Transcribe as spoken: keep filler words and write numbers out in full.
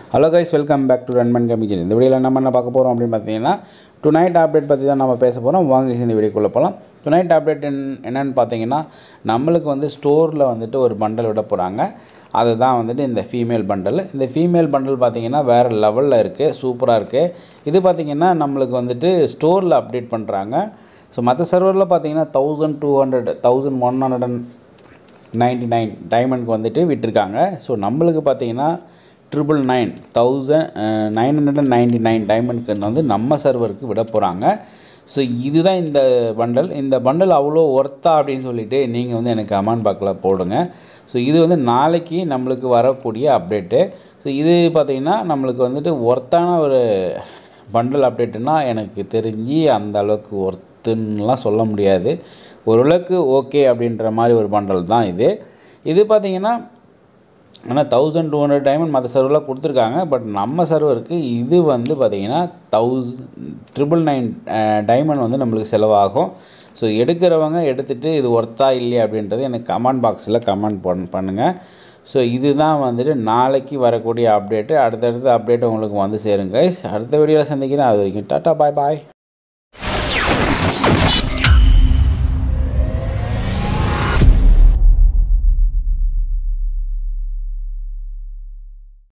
Hello guys, welcome back to Runman Gaming. இந்த வீடியோல நம்ம என்ன பார்க்க போறோம் அப்படினு பார்த்தீங்கன்னா டுநைட் அப்டேட் பத்தி தான் நம்ம பேச போறோம். வாங்க இந்த வீடியோக்குள்ள போலாம். டுநைட் அப்டேட் என்னன்னு பார்த்தீங்கன்னா நம்மளுக்கு வந்து ஸ்டோர்ல வந்துட்டு ஒரு பண்டல் விட போறாங்க. அதுதான் வந்துட்டு இந்த ஃபீமேல் பண்டல். இந்த ஃபீமேல் பண்டல் பார்த்தீங்கன்னா வேற லெவல்ல இருக்கு, சூப்பரா இருக்கு. இது பார்த்தீங்கன்னா நம்மளுக்கு வந்துட்டு ஸ்டோர்ல அப்டேட் பண்றாங்க. ஸோ மற்ற சர்வர்ல பார்த்தீங்கன்னா eleven ninety-nine டைமண்ட்க்கு வந்துட்டு விட்டுருக்காங்க. ஸோ நம்மளுக்கு பார்த்தீங்கன்னா triple nine thousand nine hundred ninety nine டைமண்ட்க்கு வந்து நம்ம சர்வருக்கு விட போகிறாங்க. ஸோ இதுதான் இந்த பண்டல். இந்த பண்டல் அவ்வளோ ஒர்த்தா அப்படின்னு சொல்லிட்டு நீங்கள் வந்து எனக்கு கமெண்ட் பாக்ஸில் போடுங்க. ஸோ இது வந்து நாளைக்கு நம்மளுக்கு வரக்கூடிய அப்டேட்டு. ஸோ இது பார்த்திங்கன்னா நம்மளுக்கு வந்துட்டு ஒர்த்தான ஒரு பண்டல் அப்டேட்டுன்னா எனக்கு தெரிஞ்சு அந்த அளவுக்கு ஒர்த்துன்னெலாம் சொல்ல முடியாது. ஓரளவுக்கு ஓகே அப்படின்ற மாதிரி ஒரு பண்டல் தான் இது. இது பார்த்திங்கன்னா ஆனால் தௌசண்ட் டூ ஹண்ட்ரட் டைமண்ட் மற்ற சர்வரில் கொடுத்துருக்காங்க. பட் நம்ம சர்வருக்கு இது வந்து பார்த்திங்கன்னா தௌசண்ட் ட்ரிபிள் நைன் டைமண்ட் வந்து நம்மளுக்கு செலவாகும். ஸோ எடுக்கிறவங்க எடுத்துகிட்டு இது ஒர்த்தா இல்லையா அப்படின்றது எனக்கு கமெண்ட் பாக்ஸில் கமெண்ட் பண் பண்ணுங்கள். ஸோ இதுதான் வந்துட்டு நாளைக்கு வரக்கூடிய அப்டேட்டு. அடுத்தடுத்த அப்டேட் உங்களுக்கு வந்து சேருங்க கைஸ். அடுத்த வீடியோவில் சந்திக்கிறேன். அது வரைக்கும் டாட்டா பாய் பாய்.